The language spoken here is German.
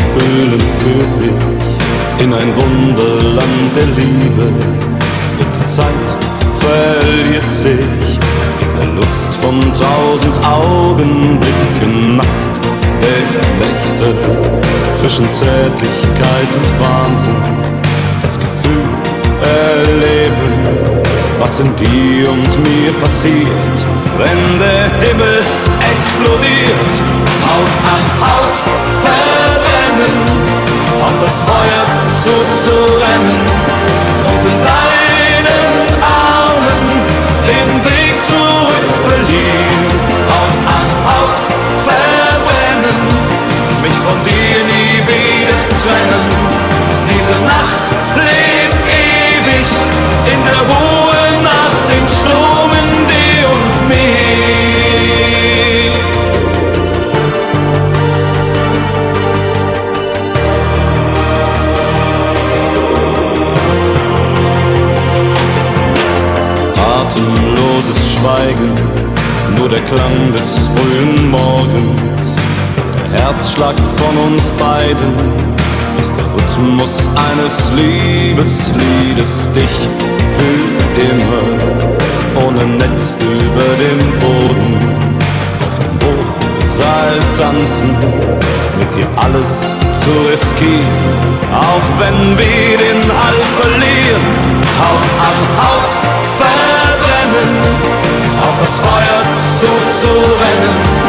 Gefühlen führt mich in ein Wunderland der Liebe. Und die Zeit verliert sich in der Lust von 1000 Augenblicken. Nacht der Nächte zwischen Zärtlichkeit und Wahnsinn. Das Gefühl erleben, was in dir und mir passiert, wenn der Himmel explodiert. Haut an Haut verbrennen, auf das Feuer zuzurennen und in deinen Armen den Weg zurück verlieren. Haut an Haut verbrennen, mich von dir nie wieder trennen. Diese Nacht lebt ewig in der Ruhe nach dem Sturm in dir und mir. Atemloses Schweigen, nur der Klang des frühen Morgens. Der Herzschlag von uns beiden ist der Rhythmus eines Liebesliedes. Dich für immer, ohne Netz über dem Boden, auf dem Hochseil tanzen, mit dir alles zu riskieren, auch wenn wir den Halt verlieren. Haut an Haut verbrennen, auf das Feuer zuzurennen